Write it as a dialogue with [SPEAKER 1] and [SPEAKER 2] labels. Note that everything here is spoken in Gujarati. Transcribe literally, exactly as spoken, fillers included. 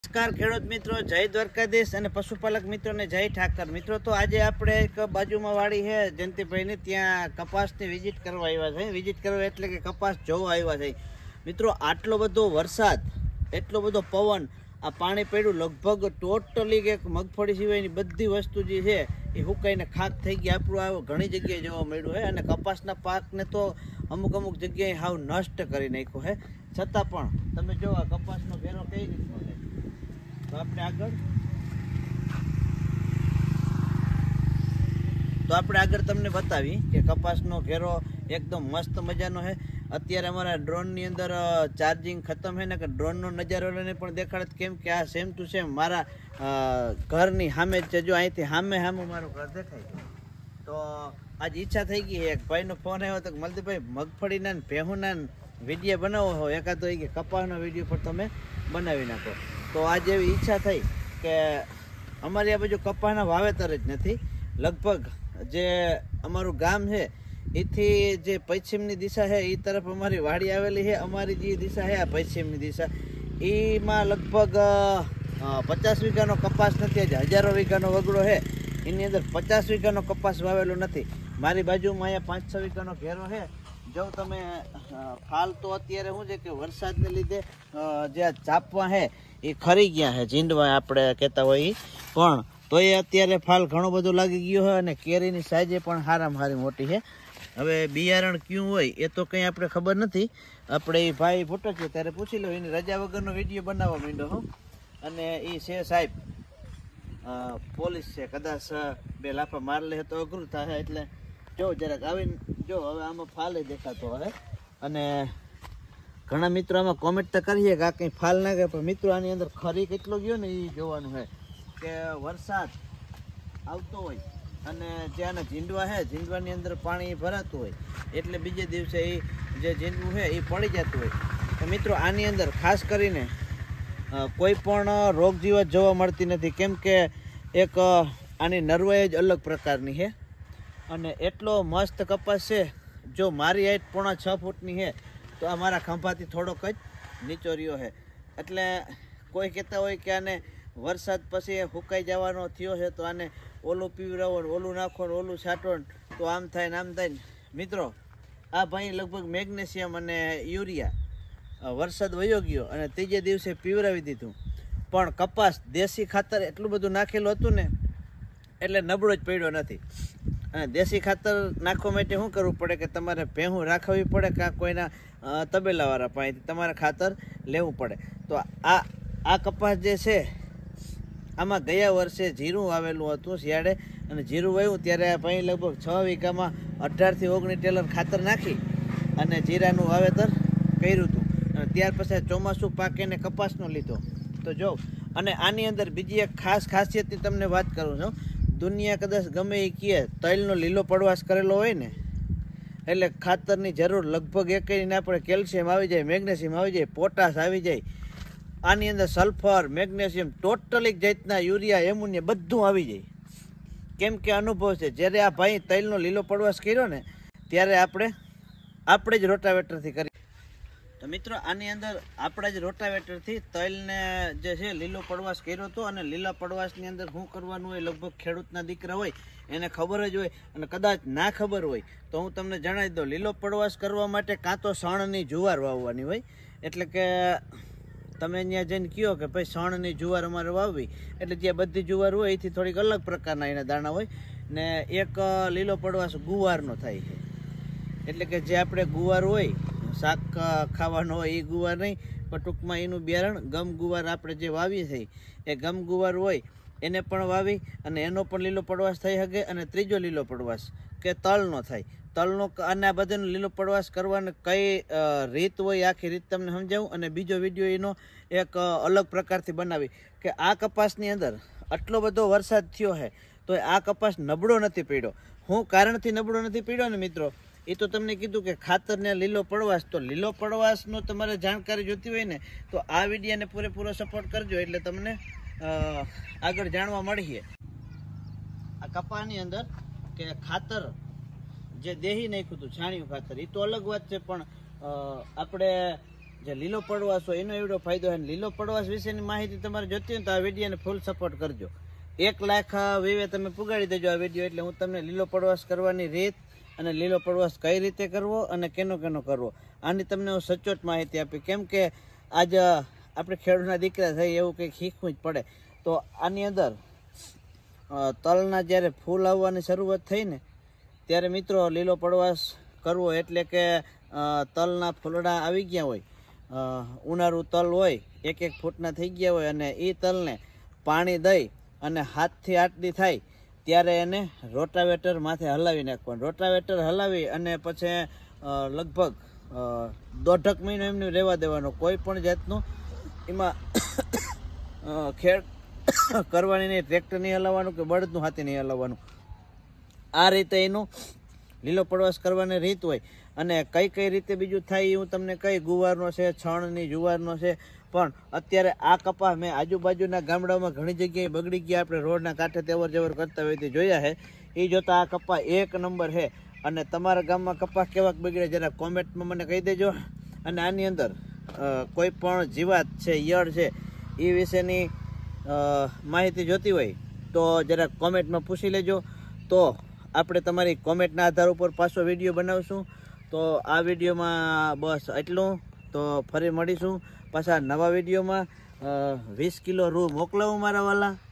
[SPEAKER 1] નમસ્કાર ખેડૂત મિત્રો, જય દ્વારકાધીશ અને પશુપાલક મિત્રોને જય ઠાકર. મિત્રો તો આજે આપણે એક બાજુમાં વાડી છે જયંતિભાઈની, ત્યાં કપાસની વિઝિટ કરવા આવ્યા છે. વિઝિટ કરવા એટલે કે કપાસ જોવા આવ્યા છે. મિત્રો આટલો બધો વરસાદ, એટલો બધો પવન, આ પાણી પડ્યું, લગભગ ટોટલી એક મગફળી સિવાયની બધી વસ્તુ જે છે એ હુકાઈને ખાક થઈ ગઈ. આપણું આ ઘણી જગ્યાએ જોવા મળ્યું છે અને કપાસના પાકને તો અમુક અમુક જગ્યાએ હાવ નષ્ટ કરી નાખ્યો છે. છતાં પણ તમે જો આ કપાસનો ઘેરો કઈ રીતનો છે, તો આપણે આગળ તો આપણે આગળ તમને બતાવી કે કપાસનો ઘેરો એકદમ મસ્ત મજાનો છે. અત્યારે અમારા ડ્રોનની અંદર ચાર્જિંગ ખતમ છે ને કે ડ્રોનનો નજારો લઈને પણ દેખાડત, કેમ કે આ સેમ ટુ સેમ મારા ઘરની સામે જ છે. જો અહીંથી સામે સામે મારું ઘર દેખાય. તો આજ ઈચ્છા થઈ ગઈ, એક ભાઈનો ફોન આવ્યો તો મલદીભાઈ મગફળીના ને ભેહુના વિડીયો બનાવો હો, એકાદો કે કપાસનો વિડીયો પણ તમે બનાવી નાખો. તો આજે એવી ઈચ્છા થઈ કે અમારી આ બાજુ કપાસના વાવેતર જ નથી. લગભગ જે અમારું ગામ છે એથી જે પશ્ચિમની દિશા છે એ તરફ અમારી વાડી આવેલી છે. અમારી જે દિશા છે આ પશ્ચિમની દિશા, એમાં લગભગ પચાસ વીઘાનો કપાસ નથી. આજે હજારો વીઘાનો વગડો છે, એની અંદર પચાસ વીઘાનો કપાસ વાવેલો નથી. મારી બાજુમાં અહીંયા પાંચ છ વીઘાનો ઘેરો છે. જો તમે ફાલ તો અત્યારે શું છે કે વરસાદને લીધે જે ચાપવા છે એ ખરી ગયા છે, જીંડવા આપણે કહેતા હોય, પણ તો એ અત્યારે ફાલ ઘણો બધો લાગી ગયો છે અને કેરીની સાઈઝે પણ હારામાં હારી મોટી છે. હવે બિયારણ ક્યું હોય એ તો કંઈ આપણે ખબર નથી. આપણે એ ભાઈ ફોટો છે ત્યારે પૂછી લો, એની રજા વગરનો વિડીયો બનાવવા માંડ્યો હું. અને એ છે સાહેબ પોલીસ છે, કદાચ બે લાફા માર લે તો અઘરું થાય. એટલે જો જરાક આવીને જો હવે આમાં ફાલ દેખાતો હવે. અને ઘણા મિત્રો આમાં કોમેન્ટ તો કરીએ કે આ કંઈ ફાલ ના ગયો, પણ મિત્રો આની અંદર ખરી કેટલો ગયો ને એ જોવાનું છે કે વરસાદ આવતો હોય અને જે આના ઝીંડવા છે, ઝીંડવાની અંદર પાણી ભરાતું હોય એટલે બીજે દિવસે એ જે ઝીંડવું છે એ પડી જતું હોય. તો મિત્રો આની અંદર ખાસ કરીને કોઈ પણ રોગ જીવાત જોવા મળતી નથી, કેમ કે એક આની નરવાઈ જ અલગ પ્રકારની છે. અને એટલો મસ્ત કપાસ છે. જો મારી હાઈટ પોણા છ ફૂટની છે તો આ મારા ખંભાથી થોડોક જ નીચો રહ્યો છે. એટલે કોઈ કહેતા હોય કે આને વરસાદ પછી ફૂંકાઈ જવાનો થયો છે તો આને ઓલું પીવરાવો, ઓલું નાખો, ઓલું છાંટો તો આમ થાય ને આમ થાય ને. મિત્રો આ ભાઈ લગભગ મેગ્નેશિયમ અને યુરિયા વરસાદ વયો ગયો અને ત્રીજે દિવસે પીવરાવી દીધું, પણ કપાસ દેશી ખાતર એટલું બધું નાખેલું હતું ને એટલે નબળો જ પડ્યો નથી. અને દેશી ખાતર નાખવા માટે શું કરવું પડે કે તમારે ભેહું રાખવી પડે, કાં કોઈના તબેલાવાળા પાસેથી તમારે ખાતર લેવું પડે. તો આ આ કપાસ જે છે આમાં ગયા વર્ષે જીરું વાવેલું હતું શિયાળે, અને જીરું વાવ્યું ત્યારે આ ભાઈ લગભગ છ વીઘામાં અઢારથી ઓગણીસ ટેલર ખાતર નાખી અને જીરાનું વાવેતર કર્યું હતું. અને ત્યાર પછી ચોમાસું પાક એને કપાસનો લીધો. તો જો અને આની અંદર બીજી એક ખાસ ખાસિયતની તમને વાત કરું છું. દુનિયા કદાચ ગમે એ કહે તલનો લીલો પડવાશ કરેલો હોય ને એટલે ખાતરની જરૂર લગભગ એકઈ ના પડે. કેલ્શિયમ આવી જાય, મેગ્નેશિયમ આવી જાય, પોટાશ આવી જાય, આની અંદર સલ્ફર, મેગ્નેશિયમ, ટોટલી જાતના યુરિયા, એમોનિયા બધું આવી જાય. કેમ કે અનુભવ છે. જ્યારે આ ભાઈ તલનો લીલો પડવાશ કર્યો ને ત્યારે આપણે આપણે જ રોટાવેટરથી કરી. તો મિત્રો આની અંદર આપણા જ રોટાવેટરથી તલને જે છે લીલો પડવાશ કર્યો હતો. અને લીલા પડવાશની અંદર શું કરવાનું હોય લગભગ ખેડૂતના દીકરા હોય એને ખબર જ હોય, અને કદાચ ના ખબર હોય તો હું તમને જણાવી દઉં. લીલો પડવાશ કરવા માટે કાં તો શણની જુવાર વાવવાની હોય, એટલે કે તમે અહીંયા જઈને કહો કે ભાઈ શણની જુવાર અમારે વાવવી, એટલે જે બધી જુવાર હોય એથી થોડીક અલગ પ્રકારના એના દાણા હોય. ને એક લીલો પડવાશ ગુવારનો થાય છે, એટલે કે જે આપણે ગુવાર હોય શાક ખાવાનો હોય એ ગુવાર નહીં, પણ ટૂંકમાં એનું બિયારણ ગમ ગુવાર આપણે જે વાવીએ છીએ એ ગમ ગુવાર હોય એને પણ વાવી અને એનો પણ લીલો પડવાશ થઈ શકે. અને ત્રીજો લીલો પડવાશ કે તલનો થાય, તલનો અને આ બધાનો લીલો પડવાશ કરવાનો કઈ રીત હોય આખી રીત તમને સમજાવું. અને બીજો વિડીયો એનો એક અલગ પ્રકારથી બનાવી કે આ કપાસની અંદર આટલો બધો વરસાદ થયો છે તો આ કપાસ નબળો નથી પડ્યો. હું કારણથી નબળો નથી પડ્યો ને મિત્રો એ તો તમને કીધું કે ખાતરને લીલો પડવાશ. તો લીલો પડવાશનો તમારે જાણકારી જોતી હોય ને તો આ વિડીયોને પૂરેપૂરો સપોર્ટ કરજો, એટલે તમને આગળ જાણવા મળીએ. આ કપાસની અંદર કે ખાતર જે દેહી નાખ્યું હતું છાણિયું ખાતર એ તો અલગ વાત છે, પણ આપણે જે લીલો પડવાશ હોય એનો એવડો ફાયદો છે. લીલો પડવાશ વિશેની માહિતી તમારે જોતી હોય તો આ વિડીયોને ફૂલ સપોર્ટ કરજો. એક લાખ વિવે તમે પુગાડી દેજો આ વિડીયો, એટલે હું તમને લીલો પડવાશ કરવાની રીત અને લીલો પડવાશ કઈ રીતે કરવો અને કેનો કેનો કરવો આની તમને હું સચોટ માહિતી આપી. કેમ કે આજ આપણે ખેડૂતના દીકરા થઈ એવું કંઈક શીખવું જ પડે. તો આની અંદર તલના જ્યારે ફૂલ આવવાની શરૂઆત થઈ ને ત્યારે મિત્રો લીલો પડવાશ કરવો એટલે કે તલના ફૂલડા આવી ગયા હોય, ઉનાળું તલ હોય એક એક ફૂટના થઈ ગયા હોય અને એ તલને પાણી દઈ અને હાથથી આટલી થાય ત્યારે એને રોટાવેટર માથે હલાવી નાખવાનું. રોટાવેટર હલાવી અને પછી લગભગ દોઢક મહિનો એમને રહેવા દેવાનો. કોઈ પણ જાતનું એમાં ખેડ કરવાની નહીં, ટ્રેક્ટર નહીં હલાવવાનું કે બળદનું હાથી નહીં હલાવવાનું. આ રીતે એનું લીલો પડવાશ કરવાની રીત હોય. અને કઈ કઈ રીતે બીજું થાય એ હું તમને કઈ ગુવારનો છે, છણની જુવારનો છે. પણ અત્યારે આ કપા મેં આજુબાજુના ગામડાઓમાં ઘણી જગ્યાએ બગડી ગયા, આપણે રોડના કાંઠે તેવર જવર કરતા હોય તે જોયા છે. એ જોતા આ કપા એક નંબર છે. અને તમારા ગામમાં કપા કેવાક બગડે જરા કોમેન્ટમાં મને કહી દેજો. અને આની અંદર કોઈ પણ જીવાત છે, ઈયળ છે, એ વિશેની માહિતી જોતી હોય તો જરા કોમેન્ટમાં પૂછી લેજો. તો આપણે તમારી કોમેન્ટના આધાર ઉપર પાછો વિડીયો બનાવશું. તો આ વિડીયોમાં બસ એટલું. તો ફરી મળીશું પાછા નવા વિડીયોમાં. વીસ કિલો રૂ મોકલાવું મારા વાલા.